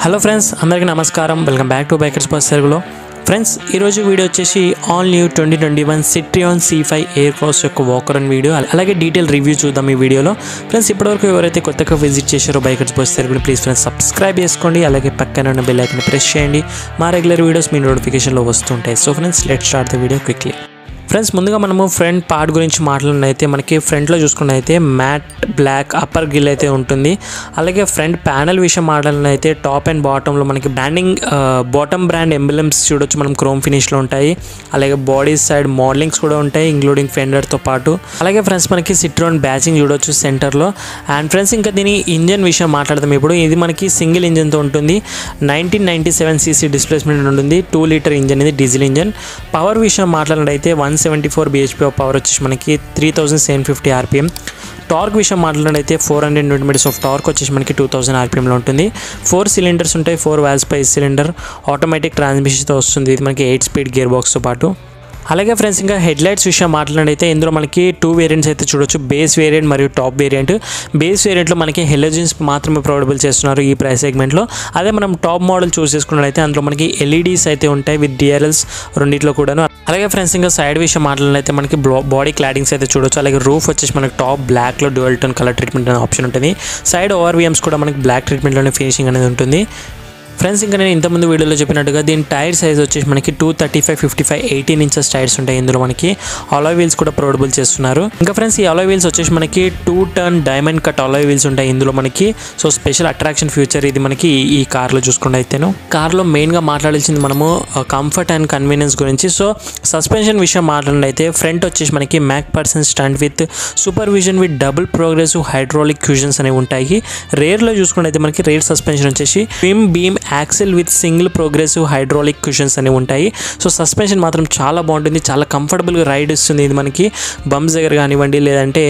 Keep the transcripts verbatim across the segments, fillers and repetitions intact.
Hello friends, అందరికీ నమస్కారం. Welcome back to bikers boy తెలుగులో. ఫ్రెండ్స్, ఈరోజు వీడియో వచ్చేసి all new twenty twenty one Citroen C five air cross యొక్క walkaround video, అలాగే detail review చూద్దాం ఈ వీడియోలో. ఫ్రెండ్స్, ఇప్పటివరకు ఎవరైతే కొత్తగా విజిట్ చేశారో బైకర్స్ బాయ్ తెలుగులో, ప్లీజ్ ఫ్రెండ్స్ సబ్స్క్రైబ్ చేసుకోండి, అలాగే పక్కన ఉన్న బెల్ ఐకాన్ ప్రెస్ చేయండి. మా రెగ్యులర్ వీడియోస్ మీ నోటిఫికేషన్లో వస్తుంటాయి. So friends, let's start the video quickly. Friends, ముందుగా మనము ఫ్రంట్ పార్ట్ గురించి మాట్లాడినైతే మనకి ఫ్రంట్లో చూసుకున్నైతే మ్యాట్ బ్లాక్ అప్పర్ గిల్ అయితే ఉంటుంది. అలాగే ఫ్రంట్ ప్యానల్ విషయం మాట్లాడినైతే టాప్ అండ్ బాటంలో మనకి బ్రాండింగ్ బాటమ్ బ్రాండ్ ఎంబ్లమ్స్ చూడొచ్చు, మనం క్రోమ్ ఫినిష్లో ఉంటాయి. అలాగే బాడీ సైడ్ మోడలింగ్స్ కూడా ఉంటాయి, ఇంక్లూడింగ్ ఫెండర్తో పాటు. అలాగే ఫ్రెండ్స్, మనకి సిట్రోన్ బ్యాచింగ్ చూడొచ్చు సెంటర్లో. అండ్ ఫ్రెండ్స్, ఇంకా దీని ఇంజన్ విషయం మాట్లాడదాం ఇప్పుడు. ఇది మనకి సింగిల్ ఇంజన్తో ఉంటుంది. Nineteen ninety seven CC displacement ఉంటుంది. టూ లీటర్ ఇంజన్, ఇది డీజిల్ ఇంజన్. పవర్ విషయం మాట్లాడినైతే one seventy four BHP of power వచ్చేసి మనకి three thousand seven fifty RPM. Torque విషయం మాట్లాడినైతే four hundred newton metres of torque వచ్చేసి మనకి టూ థౌసండ్ ఆర్పిఎంలో ఉంటుంది. ఫోర్ సిలిండర్స్ ఉంటాయి, four valves per cylinder, automatic ట్రాన్స్మిషన్తో వస్తుంది. ఇది మనకి ఎయిట్ స్పీడ్ గేర్ బాక్స్తో పాటు. అలాగే ఫ్రెండ్స్, ఇంకా హెడ్ లైట్స్ విషయం మాట్లాడినైతే ఇందులో మనకి టూ వేరియంట్స్ అయితే చూడొచ్చు, బేస్ వేరియంట్ మరియు టాప్ వేరియంట్. బేస్ వేరియంట్లో మనకి హెలోజన్స్ మాత్రమే ప్రొవైడబుల్ చేస్తున్నారు ఈ ప్రైస్ సెగ్మెంట్లో. అదే మనం టాప్ మోడల్ చూస్ చేసుకున్నట్లయితే అందులో మనకి ఎల్ఈడీస్ అయితే ఉంటాయి విత్ డిఆర్ఎల్స్ రెండిట్లో కూడాను. అలాగే ఫ్రెండ్స్, ఇంకా సైడ్ విషయం మాట్లాడినైతే మనకి బాడీ క్లాడింగ్స్ అయితే చూడొచ్చు. అలాగే రూఫ్ వచ్చేసి మనకి టాప్ బ్లాక్లో డ్యూయల్ టోన్ కలర్ ట్రీట్మెంట్ అనే ఆప్షన్ ఉంటుంది. సైడ్ ఓవర్విఎమ్స్ కూడా మనకి బ్లాక్ ట్రీట్మెంట్లోనే ఫినిషింగ్ అనేది ఉంటుంది. ఫ్రెండ్స్, ఇంకా నేను ఇంతకుముందు వీడియోలో చెప్పినట్టుగా దీని టైర్ సైజ్ వచ్చేసి మనకి two thirty five fifty five eighteen inches tyres ఉంటాయి. ఇందులో మనకి అలాయ్ వీల్స్ కూడా ప్రొవైడబుల్ చేస్తున్నారు. ఇంకా ఫ్రెండ్స్, ఈ అలాయ్ వీల్స్ వచ్చేసి మనకి two tone diamond cut alloy wheels ఉంటాయి ఇందులో మనకి. సో స్పెషల్ అట్రాక్షన్ ఫ్యూచర్ ఇది మనకి ఈ కార్లో చూసుకుంటే అయితేను. కార్లో మెయిన్గా మాట్లాడాల్సింది మనము కంఫర్ట్ అండ్ కన్వీనియన్స్ గురించి. సో సస్పెన్షన్ విషయం మాట్లాడినైతే ఫ్రంట్ వచ్చేసి మనకి McPherson strut with supervision with double progressive hydraulic cushions అనేవి ఉంటాయి. రేర్లో చూసుకుంటే అయితే మనకి రేర్ సస్పెన్షన్ వచ్చేసి ట్విమ్ beam axle with single progressive hydraulic cushions అనేవి ఉంటాయి. సో సస్పెన్షన్ మాత్రం చాలా బాగుంటుంది, చాలా కంఫర్టబుల్గా రైడ్ ఇస్తుంది. ఇది మనకి బంప్స్ దగ్గర కానివ్వండి, లేదంటే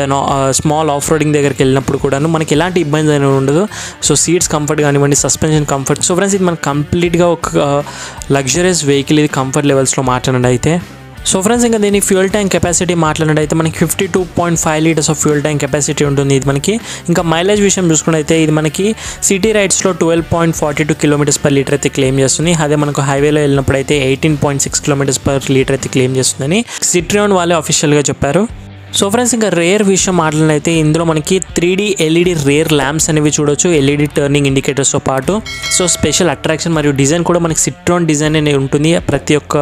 స్మాల్ ఆఫ్ రోడింగ్ దగ్గరికి వెళ్ళినప్పుడు కూడాను మనకి ఎలాంటి ఇబ్బంది అనేది ఉండదు. సో సీట్స్ కంఫర్ట్ కానివ్వండి, సస్పెన్షన్ కంఫర్ట్. సో ఫ్రెండ్స్, ఇది మనకి కంప్లీట్గా ఒక లగ్జరియస్ వెహికల్, ఇది కంఫర్ట్ లెవెల్స్లో మాట్లాడండి అయితే. సో ఫ్రెండ్స్, ఇంకా దీని ఫ్యూల్ ట్యాంక్ కెపాసిటీ మాట్లాడినట్టయితే మనకి fifty two point five litres of fuel tank capacity ఉంటుంది ఇది మనకి. ఇంకా మైలేజ్ విషయం చూసుకున్నట్టయితే ఇది మనకి సిటీ రైడ్స్లో twelve point forty two kilometres per litre అయితే క్లెయిమ్ చేస్తుంది. అదే మనకు హైవేలో వెళ్ళినప్పుడు అయితే eighteen point six kilometres per litre అయితే క్లెయిమ్ చేస్తుందని సిట్రియాన్ వాళ్ళే అఫీషియల్గా చెప్పారు. సో ఫ్రెండ్స్, ఇంకా రేర్ విషయం మాట్లాడినైతే ఇందులో మనకి three D LED rear lamps అనేవి చూడొచ్చు, ఎల్ఈడి టర్నింగ్ ఇండికేటర్స్తో పాటు. సో స్పెషల్ అట్రాక్షన్ మరియు డిజైన్ కూడా మనకి సిట్రాన్ డిజైన్ అనేది ఉంటుంది ప్రతి ఒక్క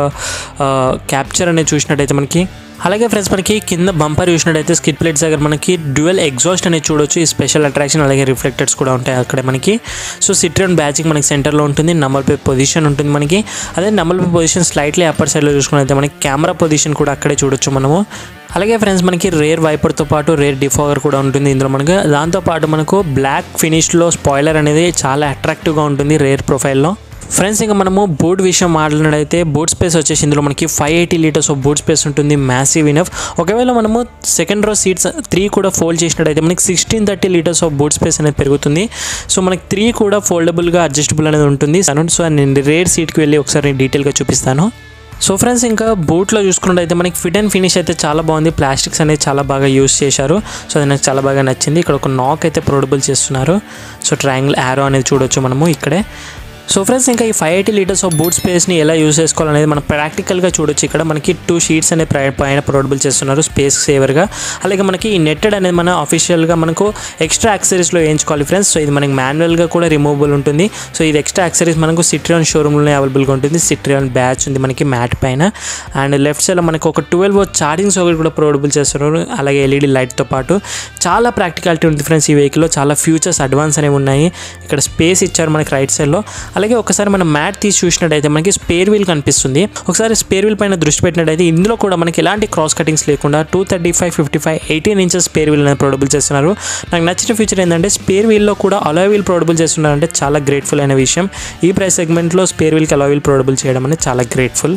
క్యాప్చర్ అనేది చూసినట్టయితే మనకి. అలాగే ఫ్రెండ్స్, మనకి కింద బంపర్ చూసినట్టయితే స్కిడ్ ప్లేట్స్ దగ్గర మనకి డ్యూయల్ ఎగ్జాస్ట్ అనేది చూడొచ్చు, ఈ స్పెషల్ అట్రాక్షన్. అలాగే రిఫ్లెక్టర్స్ కూడా ఉంటాయి అక్కడ మనకి. సో సిట్రాన్ బ్యాచింగ్ మనకి సెంటర్లో ఉంటుంది, నంబర్ ప్లేట్ పొజిషన్ ఉంటుంది మనకి. అదే number plate position slightly upper సైడ్లో చూసుకున్నట్లయితే మనకి కెమెరా పొజిషన్ కూడా అక్కడే చూడొచ్చు మనము. అలాగే ఫ్రెండ్స్, మనకి రేర్ వైపర్తో పాటు రేర్ డిఫాగర్ కూడా ఉంటుంది ఇందులో మనకు. దాంతోపాటు మనకు బ్లాక్ ఫినిష్లో స్పాయిలర్ అనేది చాలా అట్రాక్టివ్గా ఉంటుంది రేర్ ప్రొఫైల్లో. ఫ్రెండ్స్, ఇంకా మనము బూట్ విషయం మాట్లాడినట్టయితే బూట్ స్పేస్ వచ్చేసి ఇందులో మనకి five eighty litres of boot space ఉంటుంది, మ్యాసివ్ ఇనఫ్. ఒకవేళ మనము సెకండ్ రో సీట్స్ త్రీ కూడా ఫోల్డ్ చేసినట్టయితే మనకి sixteen thirty litres of boot space అనేది పెరుగుతుంది. సో మనకి త్రీ కూడా ఫోల్డబుల్గా అడ్జస్టబుల్ అనేది ఉంటుంది. సో నేను రేర్ సీట్కి వెళ్ళి ఒకసారి డీటెయిల్గా చూపిస్తాను. సో ఫ్రెండ్స్, ఇంకా బూట్లో చూసుకున్నట్టయితే మనకి ఫిట్ అండ్ ఫినిష్ అయితే చాలా బాగుంది, ప్లాస్టిక్స్ అనేది చాలా బాగా యూస్ చేశారు. సో అది నాకు చాలా బాగా నచ్చింది. ఇక్కడ ఒక నాక్ అయితే ప్రొవైడబుల్ చేస్తున్నారు. సో ట్రయాంగిల్ యారో అనేది చూడొచ్చు మనము ఇక్కడే. సో ఫ్రెండ్స్, ఇంకా ఈ five eighty litres of boot స్పేస్ని ఎలా యూస్ చేసుకోవాలనేది మనం ప్రాక్టికల్గా చూడొచ్చు. ఇక్కడ మనకి టూ షీట్స్ అనే పైన ప్రొవైడబుల్ చేస్తున్నారు స్పేస్ సేవర్గా. అలాగే మనకి ఈ నెట్టెడ్ అనేది మన అఫీషియల్గా మనకు ఎక్స్ట్రా యాక్సరీస్లో వేయించుకోవాలి ఫ్రెండ్స్. సో ఇది మనకి మాన్యువల్గా కూడా రిమూవబుల్ ఉంటుంది. సో ఇది ఎక్స్ట్రా యాక్సరీస్ మనకు సిట్రియాన్ షోరూమ్లోనే అవైలబుల్గా ఉంటుంది. సిట్రియాన్ బ్యాచ్ ఉంది మనకి మ్యాట్ పైన. అండ్ లెఫ్ట్ సైడ్లో మనకు ఒక ట్వెల్వ్ వాట్ ఛార్జింగ్ సౌకర్యం కూడా ప్రొవైడబుల్ చేస్తున్నారు. అలాగే ఎల్ఈడి లైట్తో పాటు చాలా ప్రాక్టికాలిటీ ఉంది ఫ్రెండ్స్ ఈ వెహికల్లో. చాలా ఫ్యూచర్స్ అడ్వాన్స్ అనేవి ఉన్నాయి. ఇక్కడ స్పేస్ ఇచ్చారు మనకి రైట్ సైడ్లో. అలాగే ఒకసారి మనం మ్యాట్ తీసి చూసినట్టయితే మనకి స్పేర్ వీల్ కనిపిస్తుంది. ఒకసారి స్పేర్ వీల్ పైన దృష్టి పెట్టినట్టయితే ఇందులో కూడా మనకి ఎలాంటి క్రాస్ కటింగ్స్ లేకుండా two thirty five fifty five eighteen inches spare wheel అనేది ప్రొవైడబుల్ చేస్తున్నారు. నాకు నచ్చిన ఫీచర్ ఏంటంటే స్పేర్ వీల్లో కూడా అలాయ్ వీల్ ప్రొవైడబుల్ చేస్తున్నారు అంటే చాలా గ్రేట్ఫుల్ అయిన విషయం. ఈ ప్రైస్ సెగ్మెంట్లో స్పేర్ వీల్కి అలాయ్ వీల్ ప్రొవైడబుల్ చేయడం అనేది చాలా గ్రేట్ఫుల్.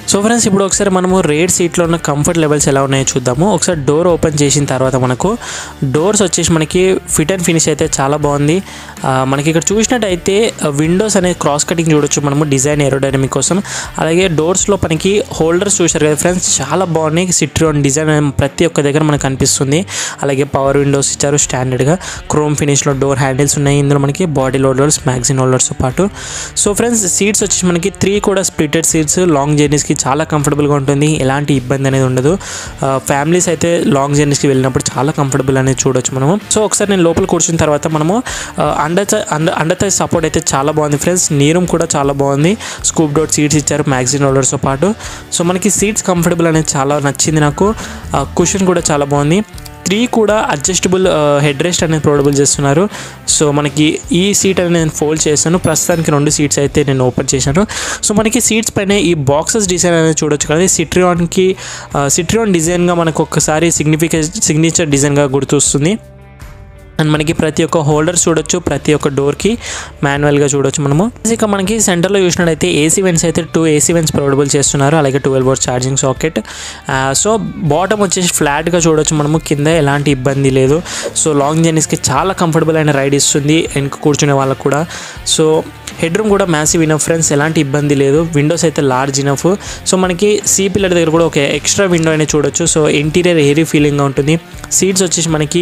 సో ఫ్రెండ్స్ ఇప్పుడు ఒకసారి మనము రేర్ సీట్లో ఉన్న కంఫర్ట్ లెవెల్స్ ఎలా ఉన్నాయో చూద్దాము. ఒకసారి డోర్ ఓపెన్ చేసిన తర్వాత మనకు డోర్స్ వచ్చేసి మనకి ఫిట్ అండ్ ఫినిష్ అయితే చాలా బాగుంది. మనకి ఇక్కడ చూసినట్టయితే విండోస్ అనే క్రాస్ కటింగ్ చూడొచ్చు మనము డిజైన్ ఏరోడైనమిక్ కోసం. అలాగే డోర్స్లో మనకి హోల్డర్స్ చూశారు కదా ఫ్రెండ్స్, చాలా బాగున్నాయి. సిట్రోన్ డిజైన్ ప్రతి ఒక్క దగ్గర మనకు కనిపిస్తుంది. అలాగే పవర్ విండోస్ ఇచ్చారు స్టాండర్డ్గా. క్రోమ్ ఫినిష్లో డోర్ హ్యాండిల్స్ ఉన్నాయి. ఇందులో మనకి బాడీ హోల్డర్స్, మ్యాగజిన్ హోల్డర్స్తో పాటు. సో ఫ్రెండ్స్ సీట్స్ వచ్చేసి మనకి త్రీ కూడా స్ప్లిటెడ్ సీట్స్. లాంగ్ జర్నీస్కి చాలా కంఫర్టబుల్గా ఉంటుంది, ఎలాంటి ఇబ్బంది అనేది ఉండదు. ఫ్యామిలీస్ అయితే లాంగ్ జర్నీస్కి వెళ్ళినప్పుడు చాలా కంఫర్టబుల్ అనేది చూడొచ్చు మనము. సో ఒకసారి నేను లోపల కూర్చున్న తర్వాత మనము అండర్ అండర్ థై సపోర్ట్ అయితే చాలా బాగుంది ఫ్రెండ్స్. నీ రూమ్ కూడా చాలా బాగుంది. స్కూప్ డోర్ సీట్స్ ఇచ్చారు మ్యాగజిన్ హోల్డర్స్తో పాటు. సో మనకి సీట్స్ కంఫర్టబుల్ అనేది చాలా నచ్చింది నాకు. కుషన్ కూడా చాలా బాగుంది. త్రీ కూడా అడ్జస్టబుల్ హెడ్ రెస్ట్ అనేది ప్రొవైడబుల్ చేస్తున్నారు. సో మనకి ఈ సీట్ అనేది నేను ఫోల్డ్ చేశాను. ప్రస్తుతానికి రెండు సీట్స్ అయితే నేను ఓపెన్ చేశాను. సో మనకి సీట్స్ పైన ఈ బాక్సెస్ డిజైన్ అనేది చూడొచ్చు కదా. సిట్రియాన్కి సిట్రియాన్ డిజైన్గా మనకు ఒక్కసారి సిగ్నిఫికెంట్ సిగ్నేచర్ డిజైన్గా గుర్తొస్తుంది. అండ్ మనకి ప్రతి ఒక్క హోల్డర్స్ చూడొచ్చు, ప్రతి ఒక్క డోర్కి మాన్యువల్గా చూడొచ్చు మనము. ఇక మనకి సెంటర్లో చూసినట్టయితే ఏసీ వెంట్స్ అయితే టూ ఏసీ వెంట్స్ ప్రొవైడబుల్ చేస్తున్నారు. అలాగే twelve volt charging socket. So bottom వచ్చేసి ఫ్లాట్గా చూడొచ్చు మనము, కింద ఎలాంటి ఇబ్బంది లేదు. సో లాంగ్ జర్నీస్కి చాలా కంఫర్టబుల్ అయిన రైడ్ ఇస్తుంది వెనక కూర్చునే వాళ్ళకు కూడా. సో హెడ్ రూమ్ కూడా మ్యాసివ్ ఇనఫ్ ఫ్రెండ్స్, ఎలాంటి ఇబ్బంది లేదు. విండోస్ అయితే లార్జ్ ఇనఫ్. సో మనకి సీ పిల్లర్ దగ్గర కూడా ఒక ఎక్స్ట్రా విండో అనేది చూడొచ్చు. సో ఇంటీరియర్ ఎయిరీ ఫీలింగ్గా ఉంటుంది. సీట్స్ వచ్చేసి మనకి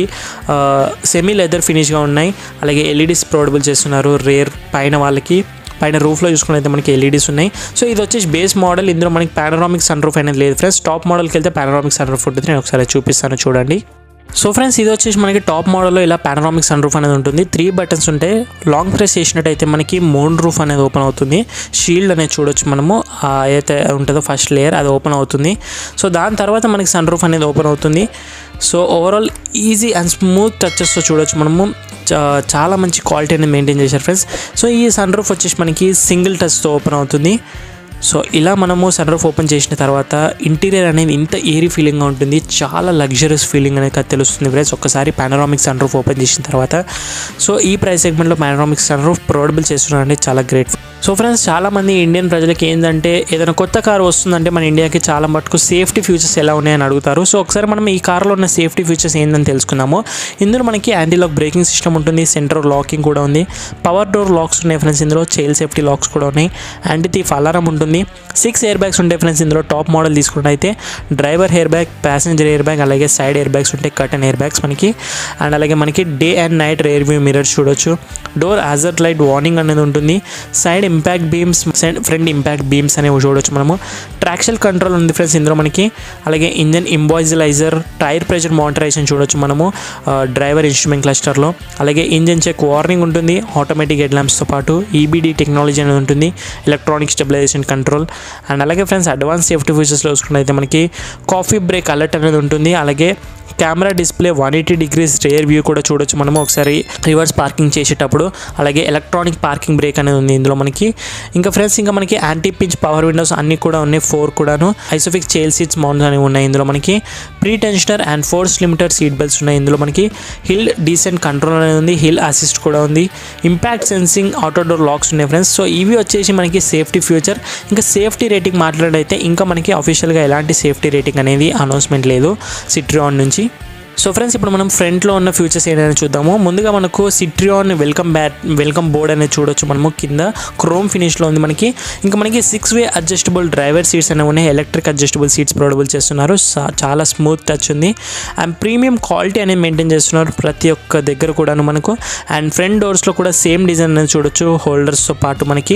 సెమీ లెదర్ ఫినిష్గా ఉన్నాయి. అలాగే ఎల్ఈడీస్ ప్రొవైడబుల్ చేస్తున్నారు రేర్ పైన వాళ్ళకి. పైన రూఫ్లో చూసుకున్నైతే మనకి ఎల్ఈడీస్ ఉన్నాయి. సో ఇది వచ్చేసి బేస్ మోడల్. ఇందులో మనకి పానరామిక్ సన్ రూఫ్ అనేది లేదు ఫ్రెండ్స్. టాప్ మోడల్కి వెళ్తే పానరామిక్ సన్ రూఫ్ ఉంటుంది. నేను ఒకసారి చూపిస్తాను చూడండి. సో ఫ్రెండ్స్ ఇది వచ్చేసి మనకి టాప్ మోడల్లో ఇలా పానరామిక్ సన్ రూఫ్ అనేది ఉంటుంది. త్రీ బటన్స్ ఉంటాయి. లాంగ్ ప్రెస్ చేసినట్టయితే మనకి మూన్ రూఫ్ అనేది ఓపెన్ అవుతుంది. షీల్డ్ అనేది చూడొచ్చు మనము, ఏదైతే ఉంటుందో ఫస్ట్ లేయర్ అది ఓపెన్ అవుతుంది. సో దాని తర్వాత మనకి సన్ రూఫ్ అనేది ఓపెన్ అవుతుంది. So overall easy and smooth టచెస్తో చూడొచ్చు మనము. చాలా మంచి క్వాలిటీ అనేది మెయింటైన్ చేశారు ఫ్రెండ్స్. సో ఈ సన్ రూఫ్ వచ్చేసి మనకి సింగిల్ టచ్తో ఓపెన్ అవుతుంది. సో ఇలా మనము సన్ రూఫ్ ఓపెన్ చేసిన తర్వాత ఇంటీరియర్ అనేది ఇంత ఏరీ ఫీలింగ్గా ఉంటుంది. చాలా లగ్జరియస్ ఫీలింగ్ అనేది తెలుస్తుంది ఫ్రెండ్స్ ఒక్కసారి పానరామిక్ సన్ రూఫ్ ఓపెన్ చేసిన తర్వాత. సో ఈ ప్రైస్ సెగ్మెంట్లో పానరామిక్ సన్ రూఫ్ ప్రొవైడబుల్ చేస్తున్నారంటే చాలా గ్రేట్. సో ఫ్రెండ్స్ చాలామంది ఇండియన్ ప్రజలకి ఏంటంటే ఏదైనా కొత్త కారు వస్తుందంటే మన ఇండియాకి చాలా మటుకు సేఫ్టీ ఫీచర్స్ ఎలా ఉన్నాయని అడుగుతారు. సో ఒకసారి మనం ఈ కార్లో ఉన్న సేఫ్టీ ఫీచర్స్ ఏందని తెలుసుకుందాము. ఇందులో మనకి యాంటీ లాక్ బ్రేకింగ్ సిస్టమ్ ఉంటుంది. సెంటర్ లాకింగ్ కూడా ఉంది. పవర్ డోర్ లాక్స్ ఉన్నాయి ఫ్రెండ్స్. ఇందులో చైల్డ్ సేఫ్టీ లాక్స్ కూడా ఉన్నాయి. యాంటీ థీఫ్ అలారం ఉంటుంది. సిక్స్ ఎయిర్ బ్యాగ్స్ ఉంటాయి ఫ్రెండ్స్. ఇందులో టాప్ మోడల్ తీసుకున్నట్టయితే driver air bag, passenger air bag, అలాగే సైడ్ ఎయిర్ బ్యాగ్స్ ఉంటాయి, కర్టన్ ఎయిర్ బ్యాగ్స్ మనకి. అండ్ అలాగే మనకి day and night rear view mirrors చూడొచ్చు. డోర్ hazard లైట్ వార్నింగ్ అనేది ఉంటుంది. Side impact beams, front impact beams అనేవి చూడొచ్చు మనము. ట్రాక్షన్ కంట్రోల్ ఉంది ఫ్రెండ్స్ ఇందులో మనకి. అలాగే engine immobiliser, tyre pressure monitorisation చూడొచ్చు మనము డ్రైవర్ ఇన్స్ట్రుమెంట్ క్లస్టర్లో. అలాగే ఇంజన్ చెక్ వార్నింగ్ ఉంటుంది. ఆటోమేటిక్ హెడ్ ల్యాంప్స్తో పాటు ఈబీడీ టెక్నాలజీ అనేది ఉంటుంది. Electronic stabilisation control. అండ్ అలాగే ఫ్రెండ్స్ అడ్వాన్స్ సేఫ్టీ ఫీచర్స్లో చూసుకున్నట్లయితే మనకి కాఫీ బ్రేక్ అలర్ట్ అనేది ఉంటుంది. అలాగే camera display one eighty degrees rear view కూడా చూడొచ్చు మనము ఒకసారి రివర్స్ పార్కింగ్ చేసేటప్పుడు. అలాగే ఎలక్ట్రానిక్ పార్కింగ్ బ్రేక్ అనేది ఉంది ఇందులో మనకి. ఇంకా ఫ్రెండ్స్ ఇంకా మనకి యాంటీ పించ్ పవర్ విండోస్ అన్నీ కూడా ఉన్నాయి, ఫోర్ కూడాను. ఐసోఫిక్స్ చైల్డ్ సీట్స్ మౌంట్స్ అనేవి ఉన్నాయి ఇందులో మనకి. Pretensioner and force limited seat belts ఉన్నాయి ఇందులో మనకి. హిల్ డీసెంట్ కంట్రోల్ అనేది ఉంది. హిల్ అసిస్ట్ కూడా ఉంది. Impact sensing auto door locks ఉన్నాయి ఫ్రెండ్స్. సో ఇవి వచ్చేసి మనకి సేఫ్టీ ఫ్యూచర్. ఇంకా సేఫ్టీ రేటింగ్ మాట్లాడైతే ఇంకా మనకి అఫీషియల్గా ఎలాంటి సేఫ్టీ రేటింగ్ అనేది అనౌన్స్మెంట్ లేదు సిట్రియాన్ నుంచి. సో ఫ్రెండ్స్ ఇప్పుడు మనం ఫ్రంట్లో ఉన్న ఫ్యూచర్స్ ఏంటనే చూద్దాము. ముందుగా మనకు Citroen welcome but welcome board అనేది చూడొచ్చు మనము. కింద క్రోమ్ ఫినిష్లో ఉంది మనకి. ఇంకా మనకి six way adjustable driver seats అనేవి ఉన్నాయి. ఎలక్ట్రిక్ అడ్జస్టబుల్ సీట్స్ ప్రొవైడబుల్ చేస్తున్నారు. చాలా స్మూత్ టచ్ ఉంది. అండ్ ప్రీమియం క్వాలిటీ అనేది మెయింటైన్ చేస్తున్నారు ప్రతి ఒక్క దగ్గర కూడాను మనకు. అండ్ ఫ్రంట్ డోర్స్లో కూడా సేమ్ డిజైన్ అనేది చూడొచ్చు. హోల్డర్స్తో పాటు మనకి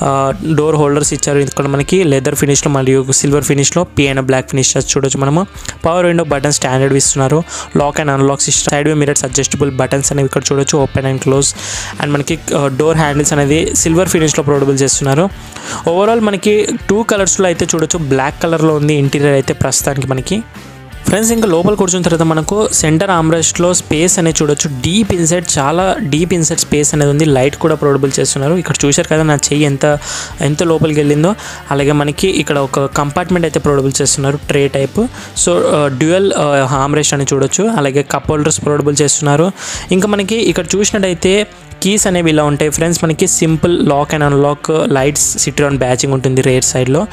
డోర్ హోల్డర్స్ ఇచ్చారు ఇక్కడ మనకి లెదర్ ఫినిష్లో మరియు సిల్వర్ ఫినిష్లో పీ అండ్ బ్లాక్ ఫినిష్ చూడొచ్చు మనము. పవర్ విండో బటన్ స్టాండర్డ్ ఇస్తున్నారు. Lock and unlock system, side view mirrors, adjustable buttons అనేవి ఇక్కడ చూడొచ్చు, ఓపెన్ అండ్ క్లోజ్. అండ్ మనకి డోర్ హ్యాండిల్స్ అనేది సిల్వర్ ఫినిష్లో ప్రొవైడబుల్ చేస్తున్నారు. ఓవరాల్ మనకి టూ కలర్స్లో అయితే చూడొచ్చు. బ్లాక్ కలర్లో ఉంది ఇంటీరియర్ అయితే ప్రస్తుతానికి మనకి. ఫ్రెండ్స్ ఇంకా లోపల కూర్చున్న తర్వాత మనకు సెంటర్ ఆమ్రెస్ట్లో స్పేస్ అనేది చూడొచ్చు. డీప్ ఇన్సైడ్ చాలా డీప్ ఇన్సైడ్ స్పేస్ అనేది ఉంది. లైట్ కూడా ప్రొవైడబుల్ చేస్తున్నారు. ఇక్కడ చూశారు కదా నా చెయ్యి ఎంత ఎంత లోపలికి వెళ్ళిందో. అలాగే మనకి ఇక్కడ ఒక కంపార్ట్మెంట్ అయితే ప్రొవైడబుల్ చేస్తున్నారు tray type. So dual armrest అని చూడొచ్చు. అలాగే కప్ హోల్డర్స్ ప్రొవైడబుల్ చేస్తున్నారు. ఇంకా మనకి ఇక్కడ చూసినట్టయితే కీస్ అనేవి ఇలా ఉంటాయి ఫ్రెండ్స్. మనకి simple lock and unlock lights Citroen badging ఉంటుంది రేర్ సైడ్లో.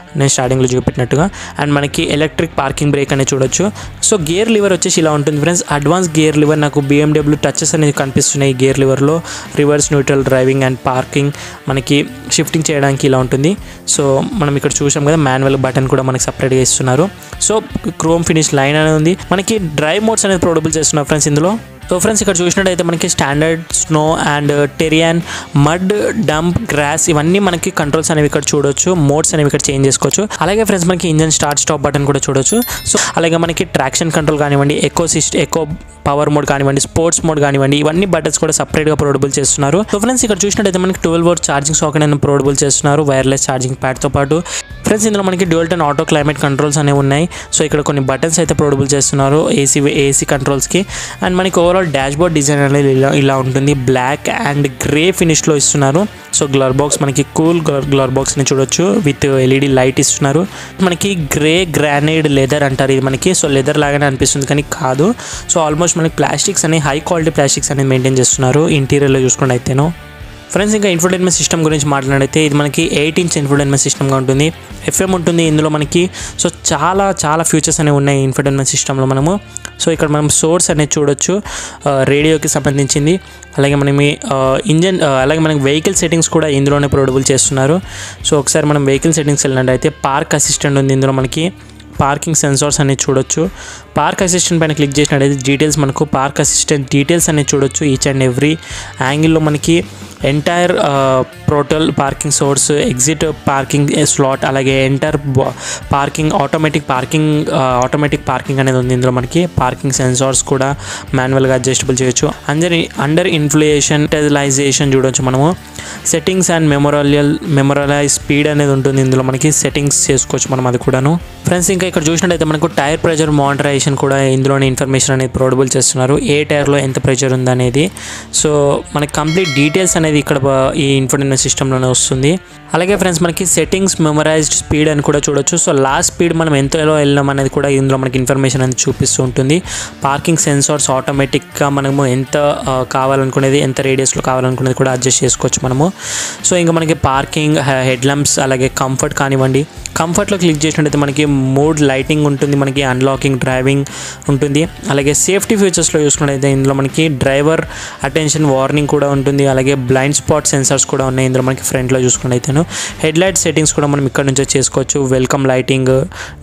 నేను స్టార్టింగ్లో చూపెట్టినట్టుగా. అండ్ మనకి ఎలక్ట్రిక్ పార్కింగ్ బ్రేక్ అనేది చూడొచ్చు. సో గేర్ లివర్ వచ్చేసి ఇలా ఉంటుంది ఫ్రెండ్స్. అడ్వాన్స్ గేర్ లివర్ నాకు బిఎండబ్ల్యూ టచెస్ అనేది కనిపిస్తున్నాయి. గేర్ లివర్లో reverse, neutral, driving and parking మనకి షిఫ్టింగ్ చేయడానికి ఇలా ఉంటుంది. సో మనం ఇక్కడ చూసాం కదా, మాన్యువల్ బటన్ కూడా మనకి సపరేట్గా ఇస్తున్నారు. సో క్రోమ్ ఫినిష్ లైన్ అనేది ఉంది. మనకి డ్రైవ్ మోడ్స్ అనేది ప్రొడబుల్ చేస్తున్నారు ఫ్రెండ్స్ ఇందులో. సో ఫ్రెండ్స్ ఇక్కడ చూసినట్టయితే మనకి standard, snow and terrain, mud, damp, grass ఇవన్నీ మనకి కంట్రోల్స్ అనేవి ఇక్కడ చూడొచ్చు. మోడ్స్ అనేవి ఇక్కడ చేంజ్ చేసుకోవచ్చు. అలాగే ఫ్రెండ్స్ మనకి ఇంజన్ స్టార్ట్ స్టాప్ బటన్ కూడా చూడొచ్చు. సో అలాగే మనకి ట్రాక్షన్ కంట్రోల్ కానివ్వండి, eco system, eco power mode కానివ్వండి, స్పోర్ట్స్ మోడ్ కానివ్వండి, ఇవన్నీ బటన్స్ కూడా సపరేట్గా ప్రొడబుల్ చేస్తున్నారు. సో ఫ్రెండ్స్ ఇక్కడ చూసినట్టయితే మనకి ట్వెల్వ్ వోల్ట్ ఛార్జింగ్ సాకెట్ అనేది ప్రొడబుల్ చేస్తున్నారు, వైర్లెస్ ఛార్జింగ్ ప్యాడ్తో పాటు. ఫ్రెండ్స్ ఇందులో మనకి డ్యూయల్ టర్న్ ఆటో క్లైమేట్ కంట్రోల్స్ అనేవి ఉన్నాయి. సో ఇక్కడ కొన్ని బటన్స్ అయితే ప్రొడబుల్ చేస్తున్నారు ఏసీ ఏసీ కంట్రోల్స్కి. అండ్ మనకి ఓవరాల్ డాష్ బోర్డ్ డిజైన్ అనేది ఇలా ఇలా ఉంటుంది. బ్లాక్ అండ్ గ్రే ఫినిష్లో ఇస్తున్నారు. సో గ్లర్ బాక్స్ మనకి కూల్ గ్లర్ బాక్స్ని చూడొచ్చు విత్ ఎల్ఈడి లైట్ ఇస్తున్నారు. మనకి గ్రే గ్రానైడ్ లెదర్ అంటారు ఇది మనకి. సో లెదర్ లాగానే అనిపిస్తుంది కానీ కాదు. సో ఆల్మోస్ట్ మనకి ప్లాస్టిక్స్ అనేవి హై క్వాలిటీ ప్లాస్టిక్స్ అనేది మెయింటైన్ చేస్తున్నారు ఇంటీరియర్లో చూసుకుంటే అయితేనో. ఫ్రెండ్స్ ఇంకా ఇన్ఫోటైన్మెంట్ సిస్టమ్ గురించి మాట్లాడితే ఇది మనకి ఎయిట్ ఇంచ్ ఇన్ఫోటైన్మెంట్ సిస్టమ్గా ఉంటుంది. ఎఫ్ఎం ఉంటుంది ఇందులో మనకి. సో చాలా చాలా ఫీచర్స్ అనేవి ఉన్నాయి ఇన్ఫోటైన్మెంట్ సిస్టంలో మనము. సో ఇక్కడ మనం సోర్స్ అనేది చూడొచ్చు, రేడియోకి సంబంధించింది. అలాగే మనం ఇంజన్ అలాగే మనకి వెహికల్ సెట్టింగ్స్ కూడా ఇందులోనే ప్రొడబుల్ చేస్తున్నారు. సో ఒకసారి మనం వెహికల్ సెట్టింగ్స్ వెళ్ళినట్టయితే పార్క్ అసిస్టెంట్ ఉంది ఇందులో మనకి. పార్కింగ్ సెన్సార్స్ అనేది చూడొచ్చు. పార్క్ అసిస్టెంట్ పైన క్లిక్ చేసినట్టయితే డీటెయిల్స్ మనకు పార్క్ అసిస్టెంట్ డీటెయిల్స్ అనేది చూడొచ్చు. ఈచ్ అండ్ ఎవ్రీ యాంగిల్లో మనకి entire total parking source, exit parking slot, అలాగే enter parking, automatic parking automatic parking అనేది ఉంది ఇందులో మనకి. పార్కింగ్ సెన్సార్స్ కూడా మాన్యువల్గా అడ్జస్టబుల్ చేయొచ్చు. అండర్ అండర్ ఇన్ఫ్లేషన్ టెజలైజేషన్ చూడొచ్చు మనము. Settings and memorial memorialise speed అనేది ఉంటుంది ఇందులో మనకి. సెట్టింగ్స్ చేసుకోవచ్చు మనం అది కూడాను. ఫ్రెండ్స్ ఇంకా ఇక్కడ చూసినట్టయితే మనకు టైర్ ప్రెషర్ మానిటరైజేషన్ కూడా ఇందులోనే ఇన్ఫర్మేషన్ అనేది ప్రొడబుల్ చేస్తున్నారు. ఏ టైర్లో ఎంత ప్రెషర్ ఉందనేది. సో మనకి కంప్లీట్ డీటెయిల్స్ అనేది ఇక్కడ ఈ ఇన్ఫోటైన్మెంట్ సిస్టంలోనే వస్తుంది. అలాగే ఫ్రెండ్స్ మనకి సెట్టింగ్స్ మెమరైజ్డ్ స్పీడ్ అని కూడా చూడొచ్చు. సో లాస్ట్ స్పీడ్ మనం ఎంతలో వెళ్ళాం అనేది కూడా ఇందులో మనకి ఇన్ఫర్మేషన్ అనేది చూపిస్తూ ఉంటుంది. పార్కింగ్ సెన్సార్స్ ఆటోమేటిక్గా మనము ఎంత కావాలనుకునేది, ఎంత రేడియస్లో కావాలనుకునేది కూడా అడ్జస్ట్ చేసుకోవచ్చు మనము. సో ఇంకా మనకి పార్కింగ్, హెడ్ ల్యాంప్స్, అలాగే కంఫర్ట్ కానివ్వండి. కంఫర్ట్లో క్లిక్ చేసినట్టయితే మనకి మూడ్ లైటింగ్ ఉంటుంది, మనకి అన్లాకింగ్, డ్రైవింగ్ ఉంటుంది. అలాగే సేఫ్టీ ఫీచర్స్లో చూసుకున్నట్టయితే ఇందులో మనకి డ్రైవర్ అటెన్షన్ వార్నింగ్ కూడా ఉంటుంది. అలాగే బ్లైండ్ స్పాట్ సెన్సార్స్ కూడా ఉన్నాయి ఇందులో మనకి ఫ్రంట్లో చూసుకున్నట్టయితే. హెడ్ లైట్ సెట్టింగ్స్ కూడా మనం ఇక్కడ నుంచే చేసుకోవచ్చు. Welcome lighting,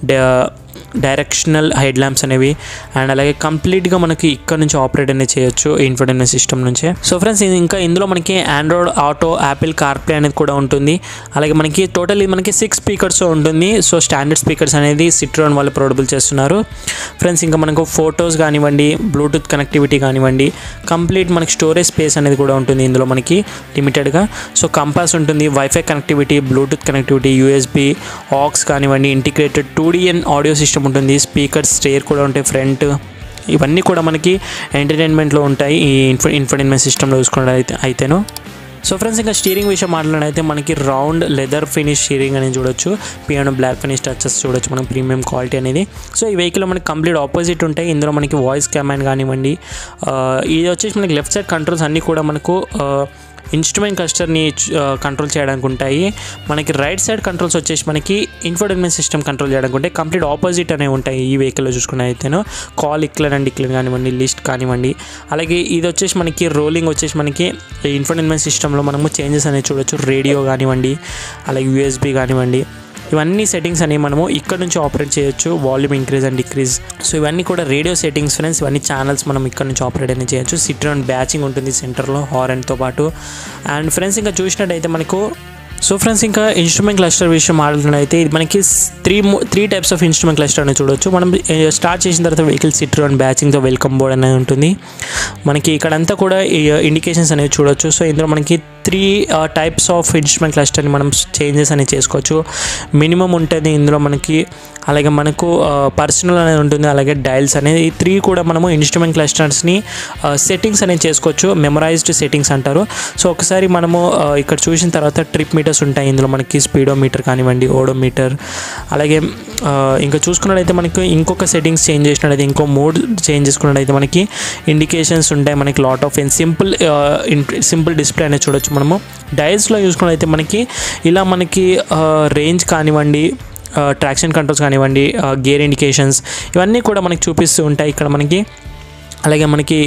directional head lamps అనేవి. అండ్ అలాగే కంప్లీట్గా మనకి ఇక్కడ నుంచి ఆపరేట్ అనేది చేయొచ్చు ఇన్ఫోటైన్మెంట్ సిస్టమ్ నుంచే. సో ఫ్రెండ్స్ ఇంకా ఇందులో మనకి ఆండ్రాయిడ్ ఆటో, యాపిల్ కార్ప్లే అనేది కూడా ఉంటుంది. అలాగే మనకి టోటల్ మనకి సిక్స్ స్పీకర్స్ ఉంటుంది. సో స్టాండర్డ్ స్పీకర్స్ అనేది సిట్రోన్ వాళ్ళు ప్రొడబుల్ చేస్తున్నారు. ఫ్రెండ్స్ ఇంకా మనకు ఫొటోస్ కానివ్వండి, బ్లూటూత్ కనెక్టివిటీ కానివ్వండి, కంప్లీట్ మనకి స్టోరేజ్ స్పేస్ అనేది కూడా ఉంటుంది ఇందులో మనకి లిమిటెడ్గా. సో కంపాస్ ఉంటుంది, wifi connectivity, Bluetooth connectivity, USB, aux కానివ్వండి, integrated two DIN audio system ఉంటుంది. స్పీకర్స్ స్టేర్ కూడా ఉంటాయి ఫ్రంట్. ఇవన్నీ కూడా మనకి ఎంటర్టైన్మెంట్లో ఉంటాయి ఈ ఇన్ఫో ఇన్ఫోటైన్మెంట్ సిస్టంలో చూసుకున్నట్టు అయితే అయితేను. సో ఫ్రెండ్స్ ఇంకా స్టీరింగ్ విషయం మాట్లాడినైతే మనకి రౌండ్ లెదర్ ఫినిష్ స్టీరింగ్ అనేది చూడొచ్చు. పియానో బ్లాక్ ఫినిష్ టచెస్ చూడొచ్చు మనం, ప్రీమియం క్వాలిటీ అనేది. సో ఈ వెహికల్లో మనకి కంప్లీట్ ఆపోజిట్ ఉంటాయి. ఇందులో మనకి వాయిస్ కమాండ్ కానివ్వండి, ఇది వచ్చేసి మనకి లెఫ్ట్ సైడ్ కంట్రోల్స్ అన్నీ కూడా మనకు ఇన్స్ట్రుమెంట్ క్లస్టర్ని కంట్రోల్ చేయడానికి ఉంటాయి. మనకి రైట్ సైడ్ కంట్రోల్స్ వచ్చేసి మనకి ఇన్ఫోటైన్మెంట్ సిస్టమ్ కంట్రోల్ చేయడానికి ఉంటాయి. కంప్లీట్ ఆపోజిట్ అనేవి ఉంటాయి ఈ వెహికల్లో చూసుకున్న అయితేనో. కాల్ ఇక్లర్ అండ్ డిక్లర్ కానివ్వండి, లిస్ట్ కానివ్వండి. అలాగే ఇది వచ్చేసి మనకి రోలింగ్ వచ్చేసి మనకి ఇన్ఫోటైన్మెంట్ సిస్టంలో మనము చేంజెస్ అనేవి చూడొచ్చు. రేడియో కానివ్వండి, అలాగే యూఎస్బి కానివ్వండి, ఇవన్నీ సెట్టింగ్స్ అనేవి మనము ఇక్కడ నుంచి ఆపరేట్ చేయొచ్చు. Volume increase and decrease. So ఇవన్నీ కూడా రేడియో సెట్టింగ్స్ ఫ్రెండ్స్. ఇవన్నీ ఛానల్స్ మనం ఇక్కడ నుంచి ఆపరేట్ అనేది చేయొచ్చు. సిట్రోన్ బ్యాచింగ్ ఉంటుంది సెంటర్లో హార్న్తో పాటు. అండ్ ఫ్రెండ్స్ ఇంకా చూసినట్టయితే మనకు సో ఫ్రెండ్స్ ఇంకా ఇన్స్ట్రుమెంట్ క్లస్టర్ విషయం మాట్లాడినట్టయితే ఇది మనకి three three types of instrument cluster అనేది చూడొచ్చు. మనం స్టార్ట్ చేసిన తర్వాత వెహికల్ సిట్రోన్ బ్యాచింగ్తో వెల్కమ్ బోర్డ్ అనేది ఉంటుంది మనకి. ఇక్కడంతా కూడా ఇండికేషన్స్ అనేవి చూడొచ్చు. సో ఇందులో మనకి త్రీ టైప్స్ ఆఫ్ ఇన్స్ట్రుమెంట్ క్లస్టర్ని మనం చేంజెస్ అనేది చేసుకోవచ్చు. మినిమం ఉంటుంది ఇందులో మనకి. అలాగే మనకు పర్సనల్ అనేది ఉంటుంది, అలాగే డైల్స్ అనేది. ఈ త్రీ కూడా మనము ఇన్స్ట్రుమెంట్ క్లస్టర్స్ని సెట్టింగ్స్ అనేది చేసుకోవచ్చు. మెమరైజ్డ్ సెట్టింగ్స్ అంటారు. సో ఒకసారి మనము ఇక్కడ చూసిన తర్వాత ట్రిప్ మీటర్స్ ఉంటాయి ఇందులో మనకి. స్పీడోమీటర్ కానివ్వండి, ఓడోమీటర్. అలాగే ఇంకా చూసుకున్నట్టయితే మనకి ఇంకొక సెట్టింగ్స్ చేంజ్ చేసినట్టయితే, ఇంకో మోడ్ చేంజ్ చేసుకున్నట్టయితే మనకి ఇండికేషన్స్ ఉంటాయి మనకి. Lot of in simple simple display అనేది చూడొచ్చు మనము. డైల్స్లో చూసుకున్నట్టయితే మనకి ఇలా మనకి రేంజ్ కానివ్వండి, ట్రాక్షన్ కంట్రోల్స్ కానివ్వండి, గేర్ ఇండికేషన్స్ ఇవన్నీ కూడా మనకి చూపిస్తూ ఉంటాయి ఇక్కడ మనకి. అలాగే మనకి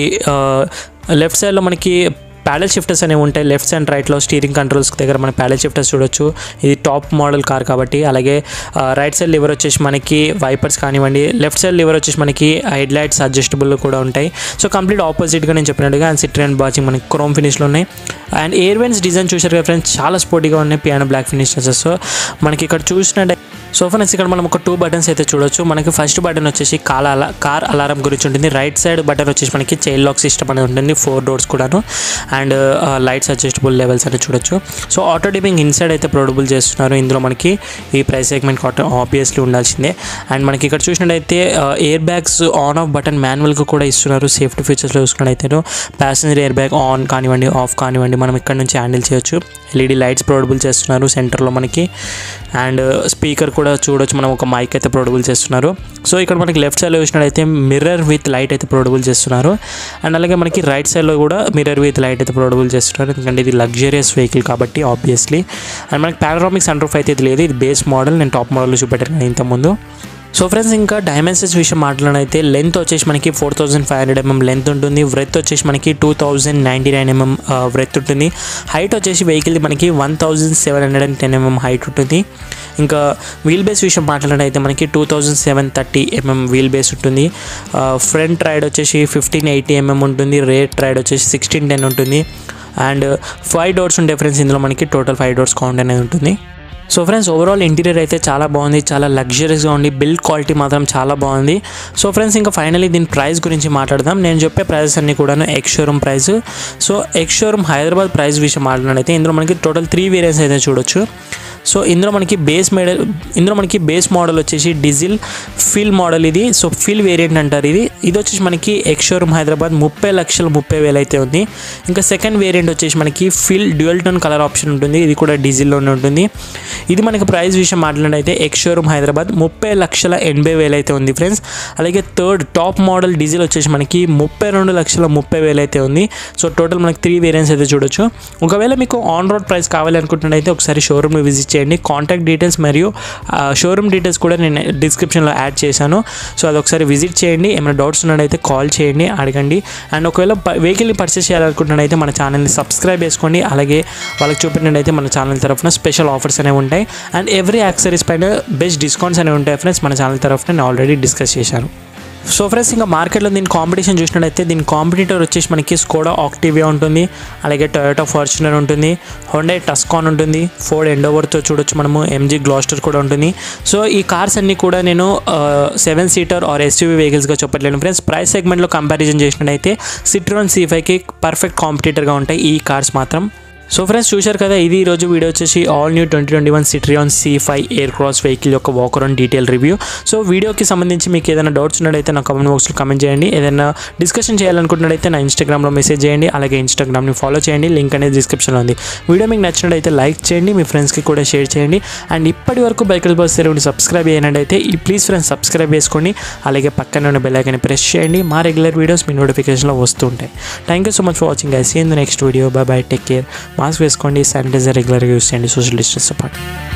లెఫ్ట్ సైడ్లో మనకి ప్యాడల్ షిఫ్టర్స్ అనేవి ఉంటాయి. లెఫ్ట్ అండ్ రైట్లో స్టీరింగ్ కంట్రోల్స్ దగ్గర మన ప్యాడల్ షిఫ్టర్స్ చూడొచ్చు. ఇది టాప్ మోడల్ కార్ కాబట్టి. అలాగే రైట్ సైడ్ లివర్ వచ్చేసి మనకి వైపర్స్ కానివ్వండి, లెఫ్ట్ సైడ్ లివర్ వచ్చేసి మనకి హెడ్ లైట్స్ అడ్జస్టబుల్ కూడా ఉంటాయి. సో కంప్లీట్ ఆపోజిట్గా నేను చెప్పినట్టుగా అండ్ సిట్రియన్ బాచింగ్ మనకి క్రోమ్ ఫినిష్లో ఉన్నాయి. అండ్ ఎయిర్ వెంట్స్ డిజైన్ చూసారు కదా ఫ్రెండ్స్, చాలా స్పోర్టీగా ఉన్నాయి, పియానో బ్లాక్ ఫినిషెస్. సో మనకి ఇక్కడ చూసినట్టు సో ఫ్రెండ్స్ ఇక్కడ మనం ఒక టూ బటన్స్ అయితే చూడొచ్చు. మనకి ఫస్ట్ బటన్ వచ్చేసి కార్ అలా కార్ అలారం గురించి ఉంటుంది. రైట్ సైడ్ బటన్ వచ్చేసి మనకి చైల్డ్ లాక్ సిస్టమ్ అనేది ఉంటుంది, ఫోర్ డోర్స్ కూడాను. అండ్ లైట్స్ అడ్జస్టబుల్ లెవెల్స్ అనేది చూడొచ్చు. సో ఆటో డిపింగ్ ఇన్సైడ్ అయితే ప్రొడబుల్ చేస్తున్నారు. ఇందులో మనకి ఈ ప్రైస్ సెగ్మెంట్ ఆటో ఆబ్వియస్లీ ఉండాల్సిందే. అండ్ మనకి ఇక్కడ చూసినట్టయితే air bags on off button మాన్యువల్గా కూడా ఇస్తున్నారు. సేఫ్టీ ఫీచర్స్లో చూసుకున్నట్టయితే ప్యాసింజర్ ఎయిర్ బ్యాగ్ ఆన్ కానివ్వండి, ఆఫ్ కానివ్వండి మనం ఇక్కడ నుంచి హ్యాండిల్ చేయొచ్చు. ఎల్ఈడి లైట్స్ ప్రొడబుల్ చేస్తున్నారు సెంటర్లో మనకి. అండ్ స్పీకర్ కూడా చూడొచ్చు, మనం ఒక మైక్ అయితే ప్రొడబుల్ చేస్తున్నారు. సో ఇక్కడ మనకి లెఫ్ట్ సైడ్లో చూసినట్టయితే మిర్రర్ విత్ లైట్ అయితే ప్రొడబుల్ చేస్తున్నారు. అండ్ అలాగే మనకి రైట్ సైడ్లో కూడా మిర్రర్ విత్ లైట్ అయితే ప్రొడబుల్ చేస్తున్నారు, ఎందుకంటే ఇది లగ్జరియస్ వెహికల్ కాబట్టి ఆబ్వియస్లీ. అండ్ మనకి పానరామిక్ సన్ రూఫ్ అయితే ఇది లేదు, ఇది బేస్ మోడల్. నేను టాప్ మోడల్ చూపెట్టాను ఇంతకుముందు. సో ఫ్రెండ్స్ ఇంకా డైమెన్షన్స్ విషయం మాట్లాడినైతే లెంత్ వచ్చేసి మనకి four thousand five hundred mm length ఉంటుంది. బ్రెత్ వచ్చేసి మనకి two thousand ninety nine mm breadth ఉంటుంది. హైట్ వచ్చేసి వెహికల్ది మనకి one thousand seven hundred and ten mm height ఉంటుంది. ఇంకా వీల్ బేస్ విషయం మాట్లాడినైతే మనకి two thousand seven thirty mm wheel base ఉంటుంది. ఫ్రంట్ రైడ్ వచ్చేసి ఫిఫ్టీన్ ఎయిటీ ఎంఎం ఉంటుంది. రేట్ రైడ్ వచ్చేసి సిక్స్టీన్ టెన్ ఉంటుంది. అండ్ ఫైవ్ డోర్స్ ఉండే ఫ్రెండ్స్ ఇందులో మనకి టోటల్ ఫైవ్ డోర్స్ కౌంట్ అనేది ఉంటుంది. సో ఫ్రెండ్స్ ఓవరాల్ ఇంటీరియర్ అయితే చాలా బాగుంది, చాలా లగ్జరీస్గా ఉంది. బిల్డ్ క్వాలిటీ మాత్రం చాలా బాగుంది. సో ఫ్రెండ్స్ ఇంకా ఫైనలీ దీని ప్రైస్ గురించి మాట్లాడదాం. నేను చెప్పే ప్రైజెస్ అన్నీ కూడాను ex showroom price. So ex showroom Hyderabad price విషయం మాట్లాడినైతే ఇందులో మనకి టోటల్ త్రీ వేరియంట్స్ అయితే చూడొచ్చు. సో ఇందులో మనకి బేస్ మోడల్ ఇందులో మనకి బేస్ మోడల్ వచ్చేసి డీజిల్ ఫిల్ మోడల్ ఇది. సో ఫిల్ వేరియంట్ అంటారు ఇది. ఇది వచ్చేసి మనకి ఎక్స్ షోరూమ్ హైదరాబాద్ ముప్పై లక్షల ముప్పై వేలు అయితే ఉంది. ఇంకా సెకండ్ వేరియంట్ వచ్చేసి మనకి feel dual tone colour option ఉంటుంది. ఇది కూడా డీజిల్లోనే ఉంటుంది. ఇది మనకి ప్రైస్ విషయం మాట్లాడినైతే ఎక్స్ షోరూమ్ హైదరాబాద్ ముప్పై లక్షల ఎనభై వేలు అయితే ఉంది ఫ్రెండ్స్. అలాగే థర్డ్ టాప్ మోడల్ డీజిల్ వచ్చేసి మనకి ముప్పై రెండు లక్షల ముప్పై వేలు అయితే ఉంది. సో టోటల్ మనకి త్రీ వేరియంట్స్ అయితే చూడొచ్చు. ఒకవేళ మీకు ఆన్ రోడ్ ప్రైస్ కావాలి అనుకుంటున్నట్టయితే ఒకసారి షోరూమ్ని విజిట్ చేయండి. కాంటాక్ట్ డీటెయిల్స్ మరియు షోరూమ్ డీటెయిల్స్ కూడా నేను డిస్క్రిప్షన్లో యాడ్ చేశాను. సో అది ఒకసారి విజిట్ చేయండి. ఏమైనా డౌట్స్ ఉన్నట్టయితే కాల్ చేయండి, అడగండి. అండ్ ఒకవేళ వెహికల్ని పర్చేస్ చేయాలనుకుంటున్నట్టయితే మన ఛానల్ని సబ్స్క్రైబ్ చేసుకోండి. అలాగే వాళ్ళకి చూపినట్టయితే మన ఛానల్ తరఫున స్పెషల్ ఆఫర్స్ అనేవి ఉంటాయి. అండ్ ఎవ్రీ యాక్సరీస్ పైన బెస్ట్ డిస్కౌంట్స్ అనేవి ఉంటాయి ఫ్రెండ్స్. మన ఛానల్ తరఫున నేను ఆల్రెడీ డిస్కస్ చేశాను. సో ఫ్రెండ్స్ ఇంకా మార్కెట్లో దీని కాంపిటీషన్ చూసినట్టయితే దీని కాంపిటీటర్ వచ్చేసి మనకి స్కోడా ఆక్టివియా ఉంటుంది. అలాగే టొయోటా ఫార్చునర్ ఉంటుంది, హోండా టస్కాన్ ఉంటుంది, ఫోర్డ్ ఎండోవర్తో చూడొచ్చు మనము, ఎంజీ గ్లాస్టర్ కూడా ఉంటుంది. సో ఈ కార్స్ అన్నీ కూడా నేను సెవెన్ సీటర్ ఆర్ ఎస్యూవీ వెహికల్స్గా చెప్పట్లేను ఫ్రెండ్స్. ప్రైస్ సెగ్మెంట్లో కంపారిజన్ చేసినట్టయితే సిట్రోన్ సీ ఫైవ్కి పర్ఫెక్ట్ కాంపిటీటర్గా ఉంటాయి ఈ కార్స్ మాత్రం. సో ఫ్రెండ్స్ చూశారు కదా, ఇది ఈరోజు వీడియో వచ్చేసి all new twenty twenty one Citroen C five air cross vehicle యొక్క walkaround detail review. So వీడియోకి సంబంధించి మీకు ఏదైనా డౌట్స్ ఉన్నట్టయితే నా కామెంట్ బాక్స్లో కామెంట్ చేయండి. ఏదైనా డిస్కషన్ చేయాలనుకుంటున్నట్టయితే నా ఇన్స్టాగ్రామ్లో మెసేజ్ చేయండి. అలాగే ఇన్స్టాగ్రామ్ని ఫాలో చేయండి, లింక్ అనేది డిస్క్రిప్షన్లో ఉంది. వీడియో మీకు నచ్చినట్టయితే లైక్ చేయండి, మీ ఫ్రెండ్స్కి కూడా షేర్ చేయండి. అండ్ ఇప్పటి వరకు బైకర్స్ బాయ్ తెలుగుని సబ్స్క్రైబ్ చేయనట్టయితే ఈ ప్లీజ్ ఫ్రెండ్స్ సబ్స్క్రైబ్ చేసుకోండి. అలాగే పక్కన ఉన్న బెల్ ఐకాన్ని ప్రెస్ చేయండి. మా రెగ్యులర్ వీడియోస్ మీ నోటిఫికేషన్లో వస్తుంటాయి. Thank you so much for watching. I see in the next video. Bye bye, take care. Mask వేసుకోండి, శానిటైజర్ రెగ్యులర్గా యూస్ చేయండి, సోషల్ డిస్టెన్స్ పాటు.